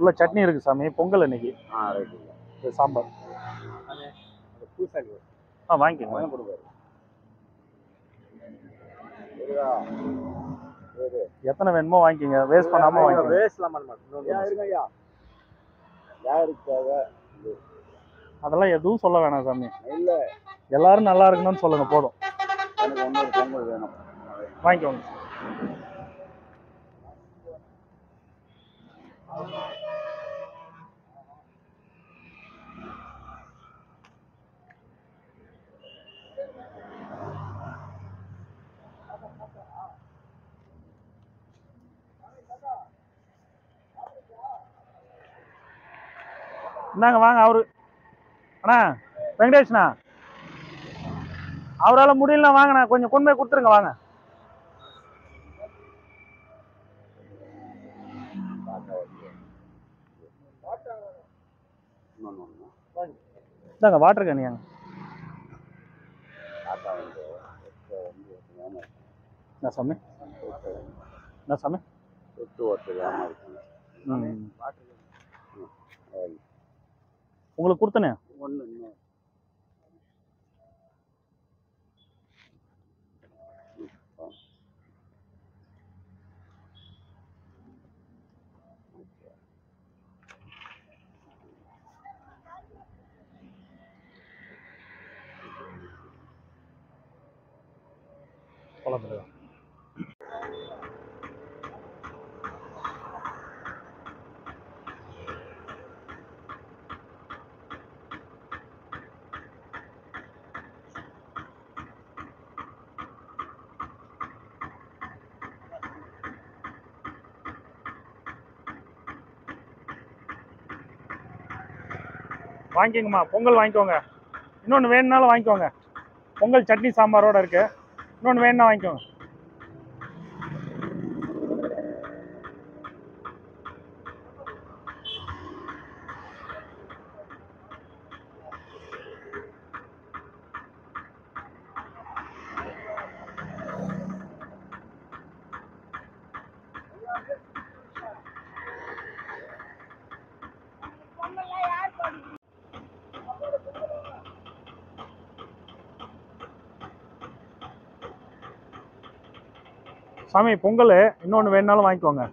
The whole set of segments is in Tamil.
உள்ள சட்னி இருக்கு சாமி. பொங்கல் இன்னைக்கு. சாம்பார். வாங்கிக்கோங்க. எத்தனை வேணுமோ வாங்கிக்கோங்க. வேஸ்ட் பண்ணாம வாங்கிக்கோங்க. அதெல்லாம் எதுவும் சொல்ல வேணாம் சாமி. எல்லாரும் நல்லா இருக்கணும்னு சொல்லுங்க போதும். வாங்கிக்கோங்க. இந்தாங்க வாங்க. அவரு அண்ணா வெங்கடேஷ்ண்ணா, அவரால் முடியலண்ணா வாங்கண்ணா, கொஞ்சம் கொண்டு போய் கொடுத்துருங்க வாங்க. இந்தாங்க வாட்டர் கேனியாங்க. என்ன சாமி? என்ன சாமி? உங்களுக்கு கொடுத்தனே குழம்பு. வாங்கிக்கோங்கம்மா. பொங்கல் வாங்கிக்கோங்க. இன்னொன்று வேணும்னாலும் வாங்கிக்கோங்க. பொங்கல் சட்னி சாம்பாரோட இருக்கு. இன்னொன்று வேணும்னா வாங்கிக்கோங்க. சாமி பொங்கல் இன்னொன்று வேணுனாலும் வாங்கிக்கோங்க.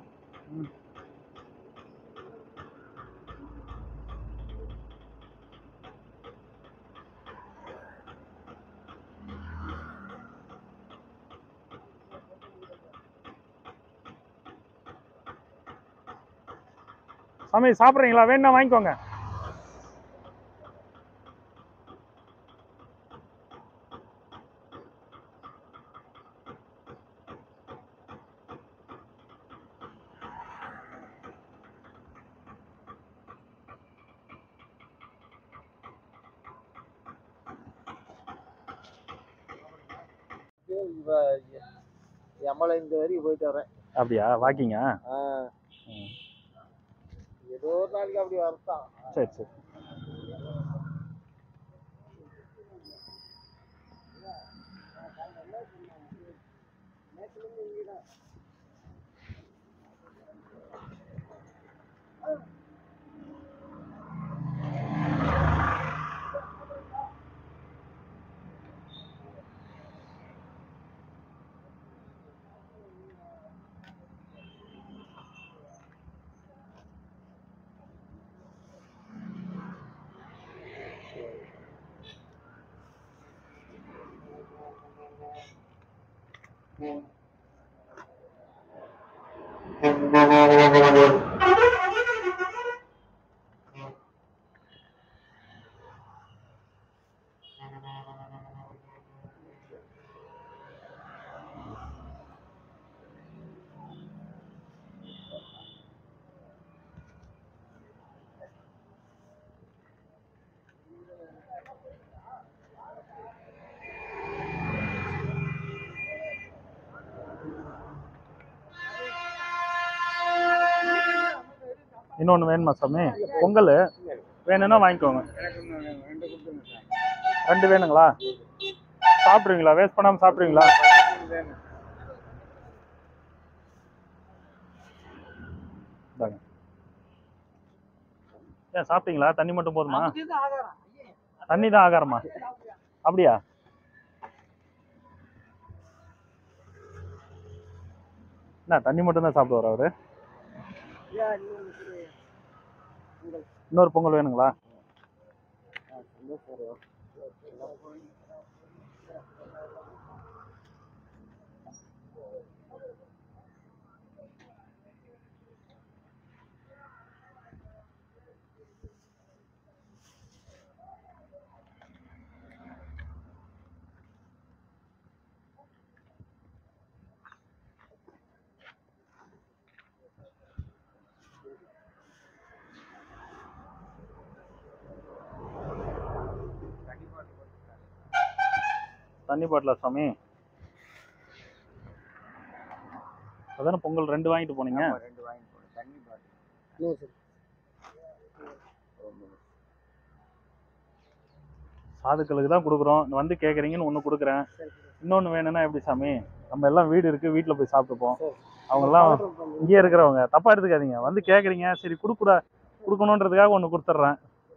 சாமி சாப்பிட்றீங்களா? வேணும்னா வாங்கிக்கோங்க. எம்மலை இந்த வரைக்கும் போயிட்டு வரேன். அப்படியா? வாக்கிங்க? ஏதோ ஒரு நாளைக்கு அப்படி வரத்தான். சரி சரி. இன்னொன்று வேணுமா சாமி? பொங்கல் வேணும்னா வாங்கிக்கோங்க. 2 வேணுங்களா? சாப்பிடுவீங்களா? வேஸ்ட் பண்ணாமல் சாப்பிடுவீங்களா? ஏன் சாப்பிட்டீங்களா? தண்ணி மட்டும் போதுமா? தண்ணி தான் ஆகாரமா? அப்படியா? என்ன தண்ணி மட்டும் தான் சாப்பிடுவார் அவரு? இன்னொரு பொங்கல் வேணுங்களா? தண்ணி பாட்டிலா சாமி? அதான பொங்கல் 2 வாங்கிட்டு போனீங்க? தண்ணி பாட்டில் சாதுக்களுக்கு தான் கொடுக்குறோம். வந்து கேட்குறீங்கன்னு ஒன்று கொடுக்குறேன். இன்னொன்று வேணும்னா எப்படி சாமி? நம்ம எல்லாம் வீடு இருக்குது, வீட்டில் போய் சாப்பிட்டுப்போம். அவங்கெல்லாம் இங்கேயே இருக்கிறவங்க தப்பாக எடுத்துக்காதீங்க. வந்து கேட்குறீங்க, சரி கொடுக்கணுன்றதுக்காக ஒன்று கொடுத்துட்றேன்.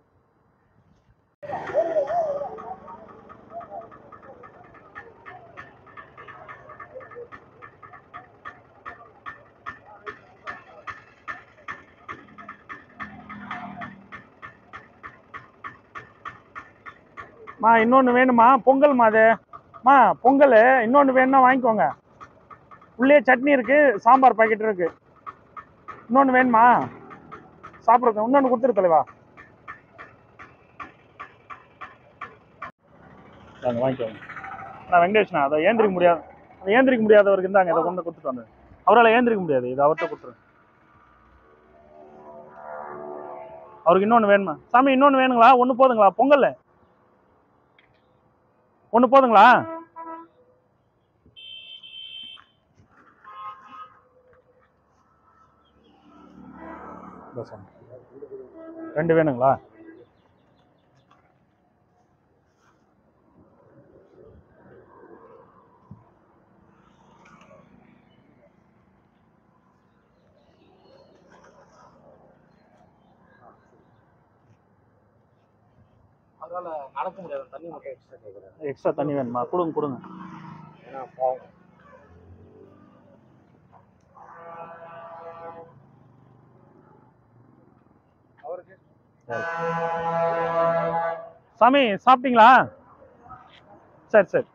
இன்னொன்று வேணுமா? பொங்கல் அது பொங்கல் இன்னொன்று வேணும்னா வாங்கிக்கோங்க. உள்ளே சட்னி இருக்கு, சாம்பார் பாக்கெட் இருக்கு. இன்னொன்று வேணுமா? சாப்பிட்றது இன்னொன்று கொடுத்துரு தலைவா. வாங்கிக்கோங்க. நான் வெங்கடேஷ்ண்ணா, அதை ஏந்திரிக்க முடியாதவருக்கு இருந்தாங்க, இதை கொண்டு கொடுத்துட்டு வந்தேன். அவரால் ஏந்திரிக்க முடியாது, இது அவர்கிட்ட கொடுத்துருங்க. அவருக்கு இன்னொன்று வேணுமா சாமி? இன்னொன்று வேணுங்களா? ஒன்று போதுங்களா? பொங்கல் ஒன்று போதுங்களா? ரெண்டு வேணுங்களா? அதனால நடக்க முடியாது. தண்ணி மட்டும் எக்ஸ்ட்ரா கேட்குறேன். எக்ஸ்ட்ரா தண்ணி வேணுமா? கொடுங்க. ஏன்னா பாவம். அவருக்கு சாமி சாப்பிட்டீங்களா? சரி.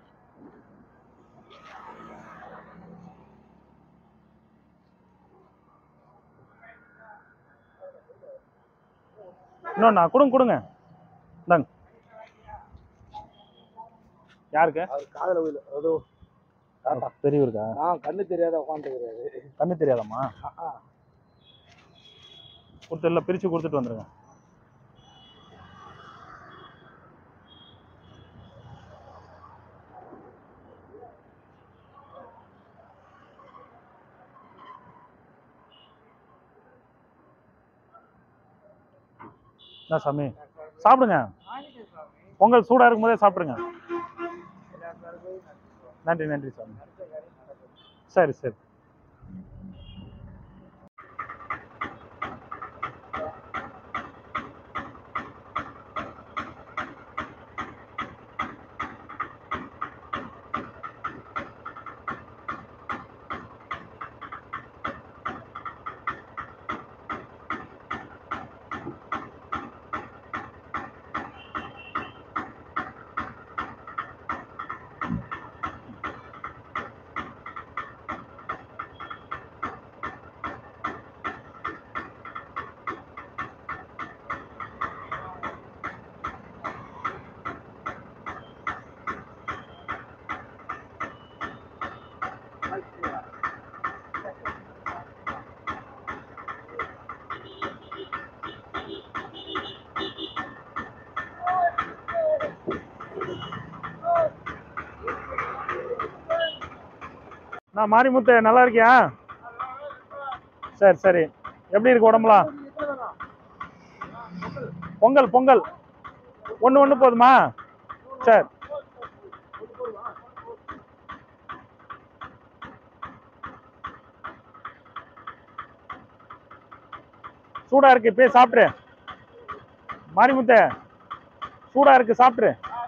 இன்னொன்னா கொடுங்க. இந்தாங்க. யாருக்கு? அவர் காதல விழு. அதோ பெரியவருக்கா? கண்ணு தெரியாத உட்காந்துக்கிறாரு. கண்ணு தெரியாதம்மா? கொடுத்து எல்லாம் பிரித்து கொடுத்துட்டு வந்துருங்க. என்ன சாமி? சாப்பிடுங்க. பொங்கல் சூடாக இருக்கும்போதே சாப்பிடுங்க. நன்றி சாமி. சரி. நான் மாரிமுத்து, நல்லா இருக்கியா? சரி. எப்படி இருக்கு உடம்புலாம்? பொங்கல் ஒன்று போதுமா? சரி. சூடா இருக்கு, இப்பயே சாப்பிட்டு. மாரிமுத்த சூடா இருக்கு, சாப்பிட்ரு.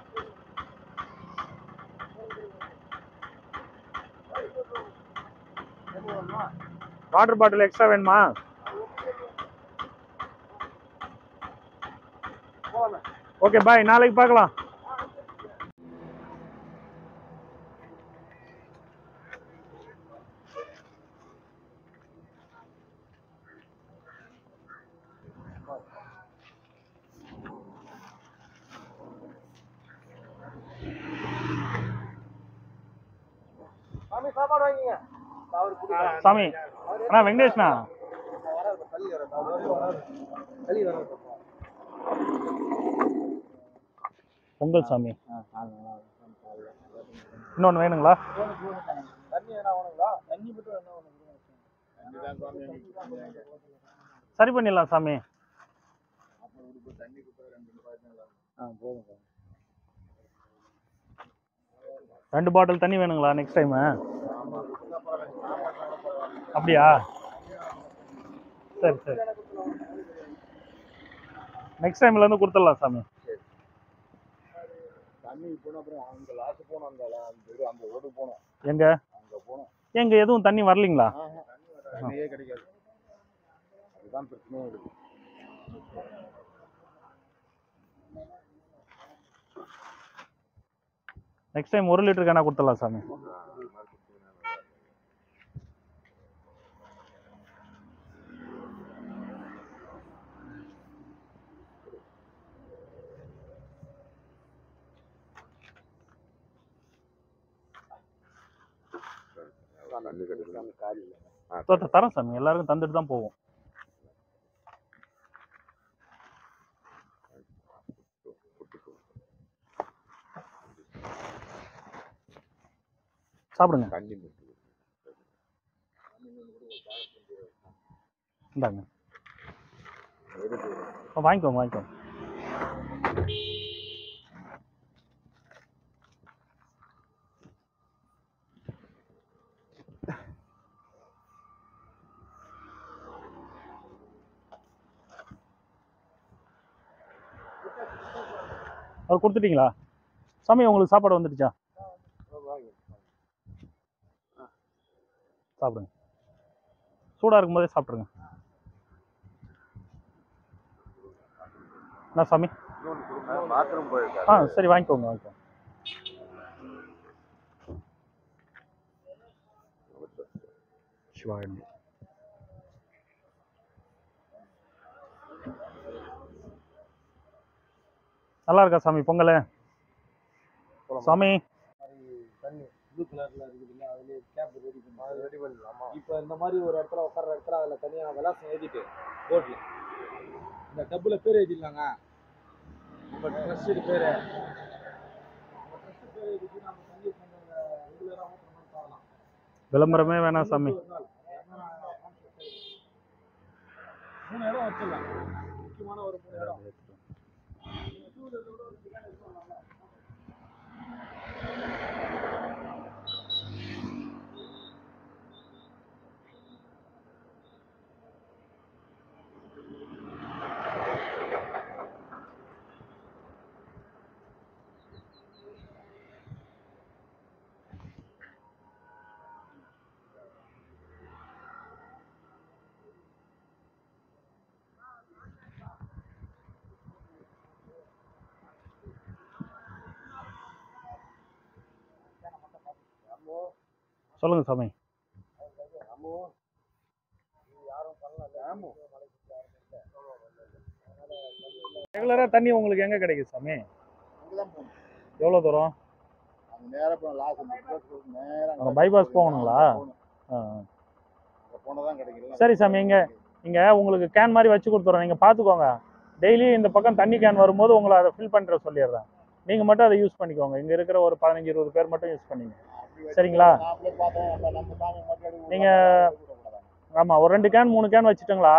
வாட்டர் பாட்டில் எக்ஸ்ட்ரா வேணுமா? ஓகே பாய், நாளைக்கு பார்க்கலாம். சாப்பாடு வாங்கிங்க. சாமி அண்ணா வெங்கடேஷ்ண்ணா. பொங்கல் சாமி. இன்னொன்று வேணுங்களா? சரி பண்ணிடலாம் சாமி. ரெண்டு பாட்டில் தண்ணி வேணுங்களா நெக்ஸ்ட் டைமு? அப்படியா? சரி சரி, நெக்ஸ்ட் டைம்ல இருந்து கொடுத்துடலாம் சாமி. எங்க எங்க எதுவும் தண்ணி வரலீங்களா? நெக்ஸ்ட் டைம் 1 லிட்டர் கேனா கொடுத்துடலாம் சாமி. தரேன் சாமி, எல்லாருக்கும் தந்துட்டு தான் போவோம். சாப்பிடுங்க. இந்தாங்க, வாங்கிக்கோங்க வாங்கிக்கோங்க. அவர் கொடுத்துட்டீங்களா சாமி? உங்களுக்கு சாப்பாடு வந்துடுச்சா? சாப்பிடுங்க, சூடாக இருக்கும்போதே சாப்பிட்ருங்க. என்ன சாமி? சரி வாங்கிக்கோங்க வாங்கிக்கோங்க. சிவாயன் நல்லா இருக்கா சாமி பொங்கல்? சாமி தண்ணி ப்ளூ கலர்ல இருக்குதுல்ல, அதுலயே கேப் ரெடி பண்ணலாமா? இப்போ இந்த மாதிரி ஒரு இடத்துல உட்கார்ற இடத்துல அதில் தனியாக விலாசம் எழுதிட்டு போர்டில் இந்த டப்புல பேர் எழுதிடலாங்க. நம்ம ட்ரஸ்ட் பேர் எழுதிட்டு நம்ம தண்ணி ரெகுலராக பண்ணலாம். விளம்பரமே வேணாம் சாமி. 3 இடம் வச்சிடலாம், முக்கியமான ஒரு 3 இடம். சொல்லுங்க சாமி. ரெகுலரா தண்ணி உங்களுக்கு எங்க கிடைக்கும் சாமி? எவ்வளோ தூரம்? பைபாஸ் போகணுங்களா? சரி சாமி, இங்க உங்களுக்கு கேன் மாதிரி வச்சு கொடுத்துறோம், நீங்க பாத்துக்கோங்க. டெய்லி இந்த பக்கம் தண்ணி கேன் வரும்போது உங்களை அதை ஃபில் பண்ற சொல்லிடுறேன். நீங்க மட்டும் அதை யூஸ் பண்ணிக்கோங்க. இங்க இருக்கிற ஒரு 15-20 பேர் மட்டும் யூஸ் பண்ணிங்க, சரிங்களா? நீங்க ஆமா ஒரு 2 கேன் 3 கேன் வச்சுட்டுங்களா?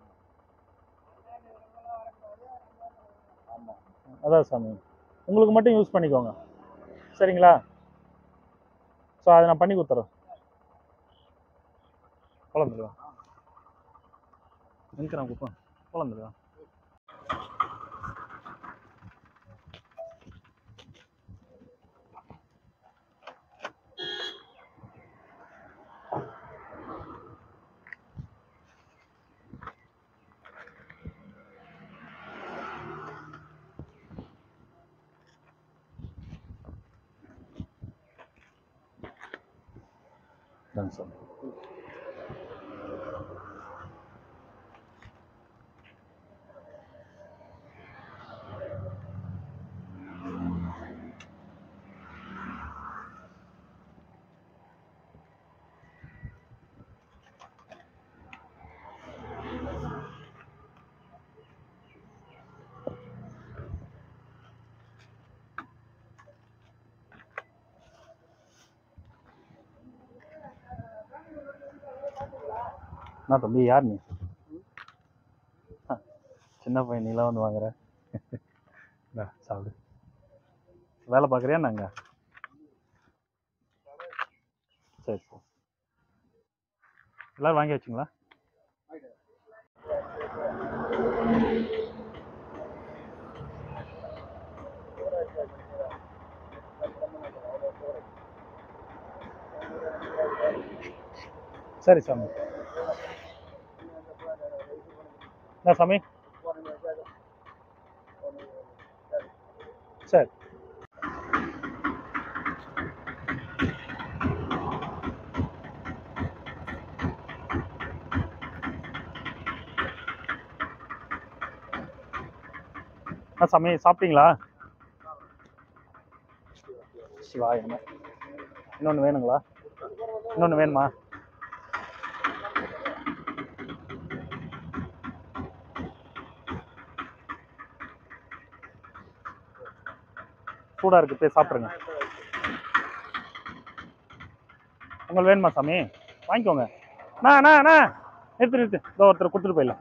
அதான் சாமி, உங்களுக்கு மட்டும் யூஸ் பண்ணிக்கோங்க, சரிங்களா? ஸோ அதை நான் பண்ணி கொடுத்துறேன். குழந்தைதான் எங்க நான் கூப்பேன், குழந்தைதான். டன் சாமி. என்ன தம்பி, யார் நீ? சின்ன பையன் நீலாம் வந்து வாங்குற. சாப்பிடு. வேலை பார்க்குறியா நாங்க? சரி சரி. எல்லோரும் வாங்கி வச்சிங்களா? சரி சாமி. என்ன சாமி? சரி. என்ன சாமி, சாப்பிட்டீங்களா? சிவாய நம. இன்னொன்று வேணுங்களா? இன்னொன்று வேணுமா? சூடாக இருக்குது, போய் சாப்பிட்ருங்க. உங்களுக்கு வேணுமா சாமி? வாங்கிக்கோங்க. அண்ணா நிறுத்து. இதோ ஒருத்தர் கொடுத்துட்டு போயிடலாம்.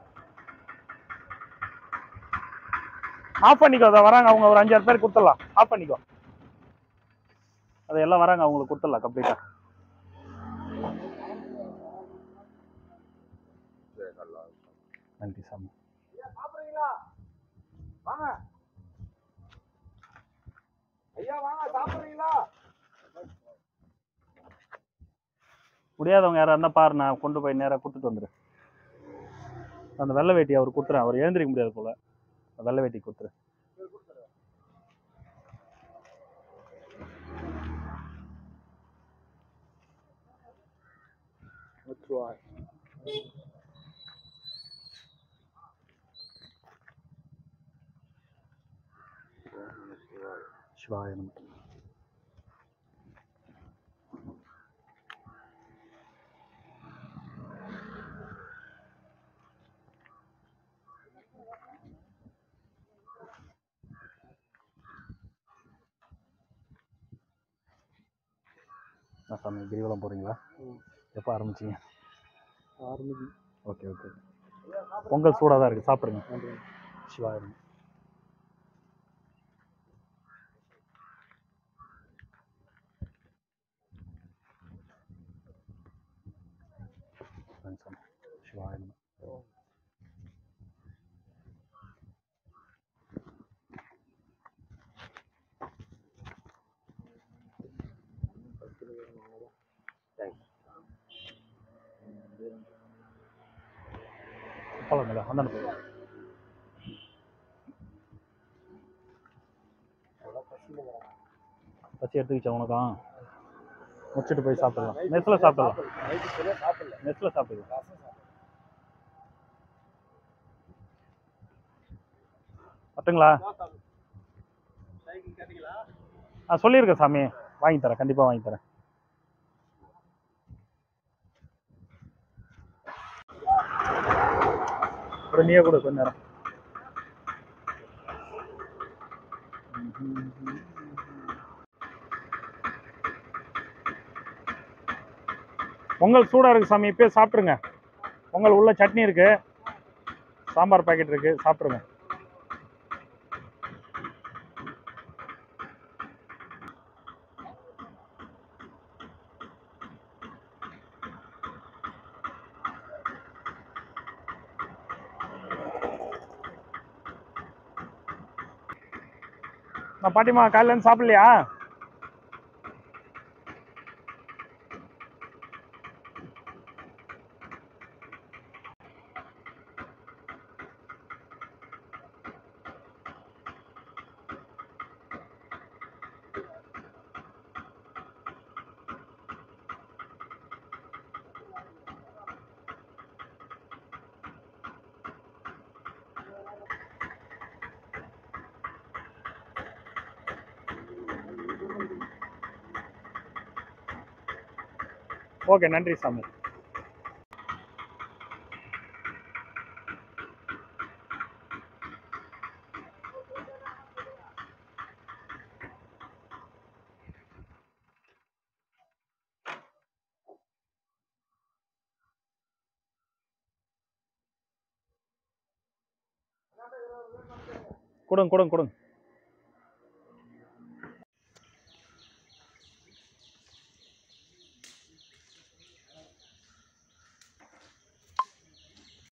ஆஃப் பண்ணிக்கோ. அதை வராங்க அவங்க, ஒரு 5-6 பேர் கொடுத்துடலாம். ஆஃப் பண்ணிக்கோ. அது எல்லாம் வராங்க, அவங்களுக்கு கொடுத்துடலாம் கம்ப்ளீட்டாக. நன்றி சாமி. வாங்க ஐயா, வாங்க சாப்பிடுறீங்களா? முடியாதவங்க யாராக இருந்தால் பாரு, நான் கொண்டு போய் நேராக கொடுத்துட்டு வந்துடு. அந்த வெள்ளை வேட்டி அவர் கொடுத்துறேன். அவர் எழுந்திரிக்க முடியாது போல. வெள்ளை வேட்டி கொடுத்துரு. சிவாய நம. சாமி, கிரிவலம் போகிறீங்களா? எப்போ ஆரம்பிச்சிங்க? ஓகே. பொங்கல் சூடாக தான் இருக்குது, சாப்பிடுங்க. சிவாய நம. சிவாய நம. பழங்களா அந்த பசி எடுத்துக்கிச்சா உனக்கா? முடிச்சுட்டு போய் சாப்பிடலாம். மெஸ்ஸில் சாப்பிடலாம். மெஸ்ஸில் சாப்பிடலாம். பட்டுங்களா? சொல்லியிருக்கேன் சாமி, வாங்கி தரேன், கண்டிப்பாக வாங்கி தரேன். அப்புறம் நீயே கூட கொஞ்ச நேரம். பொங்கல் சூடாக இருக்குது சாமி, இப்போ சாப்பிட்ருங்க. பொங்கல் உள்ள சட்னி இருக்குது, சாம்பார் பாக்கெட் இருக்குது, சாப்பிட்ருங்க. நான் பாட்டிமா காலையிலேருந்து சாப்பிட்லையா? ஓகே, நன்றி சாமி. கொடுங்க கொடுங்க கொடுங்க.